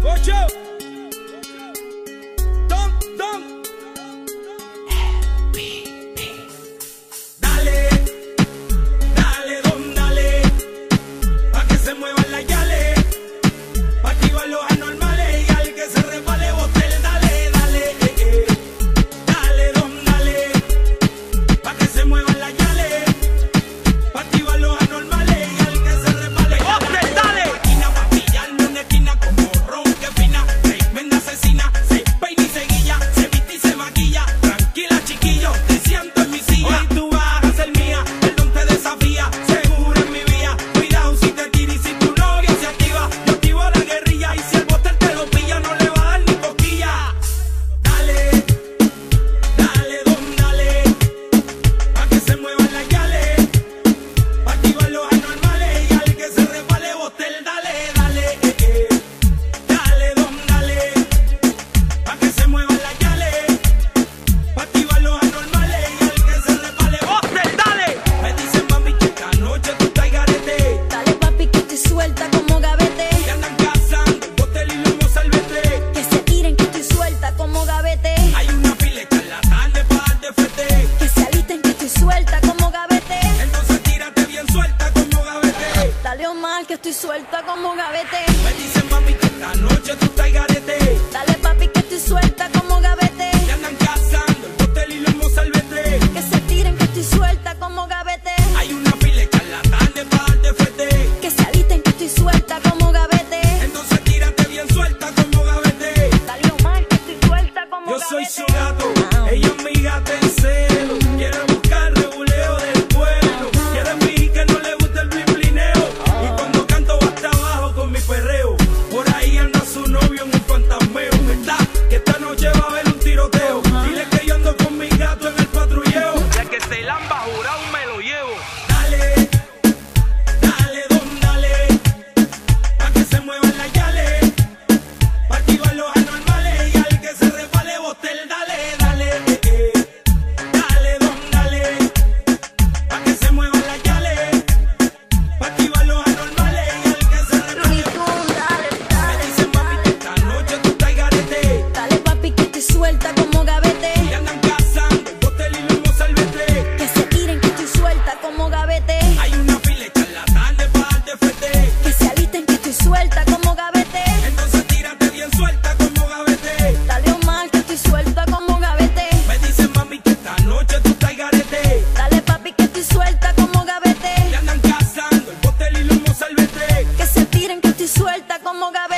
Gocho. Don. Dale, don, dale. Pa' que se muevan las yales. Pa' activar los anormales. Y al que se resbale, botel, dale. Dale, don, dale. Pa' que se muevan las yales. Pa' activar los anormales. Y al que se resbale, botel, dale. Máquina pa' pillarme una esquina como ron que fina. Tremenda asesina. Se peina y se guilla. Se viste y se maquilla. Tranquila, chiquillo, te siento en mi silla. Hoy tú vas a ser mía. El don te desafía. Seguro en mi vía. Cuidado si te tira y si tu novia se activa. Yo activo la guerrilla. Y si el botel te lo pilla, no le va a dar ni cosquilla. Dale, don, dale. Pa' que se muevan las yales. Pa' activar los anormales. Y al que se resbale, botel, dale. Dale, don, dale. Pa' que se muevan las yales. Pa' activar los anormales. Y al que se resbale, botel, dale. Me dicen, mami, que esta noche tú estás garete. Dale papi que estoy suelta como gavete. Que andan cazando el botel y lomo salvete. Que se tiren que estoy suelta como gavete. Hay una fila en la tarde para darte fete. Que se alisten que estoy suelta como gavete. Entonces tírate bien suelta como gavete. Dale Omar que estoy suelta como gavete. Me dicen, mami, que esta noche tú estás garete. Dale papi que estoy suelta como gavete. Que andan cazando el botel y lomo salvete. Que se tiren que estoy suelta como gavete. Hay una fila en la tarde para darte fete. Que se alisten que estoy suelta como gavete. Entonces tírate bien suelta como gavete. Dale Omar que estoy suelta como Yo gavete. soy su gato, ella es mi gata en celo. Quiere buscar reguleo del pueblo. Quiere fingir que no le gusta el blineo. Y cuando canto va hasta abajo con mi perreo. Por ahí anda su novio en un fantasmeo. ¿Verdad? Que esta noche va a haber un tiroteo. Dile que yo ando con mi gato en el patrulleo. Ya que se lamba jurado me lo llevo. Dale, don, dale. Pa' que se muevan las yales. Pa' activar los anormales. Y al que se resbale, botel, dale. Dale, don, dale. Pa' que se muevan las yales. Pa' activar los anormales. Y al que se resbale, me dicen, mami, que esta noche tú estás garete. Dale papi que estoy suelta como gavete. Que andan cazando el botel y lomo salvete. Que se tiren que estoy suelta como gavete. Hay una fila en la tarde para darte fete. Que se alisten que estoy suelta como gavete. Entonces tírate bien suelta como gavete. Dale Omar que estoy suelta como gavete. Me dicen, mami, que esta noche tú estás garete. Dale papi que estoy suelta como gavete. Que andan cazando el botel y lomo salvete. Que se tiren que estoy suelta como gavete.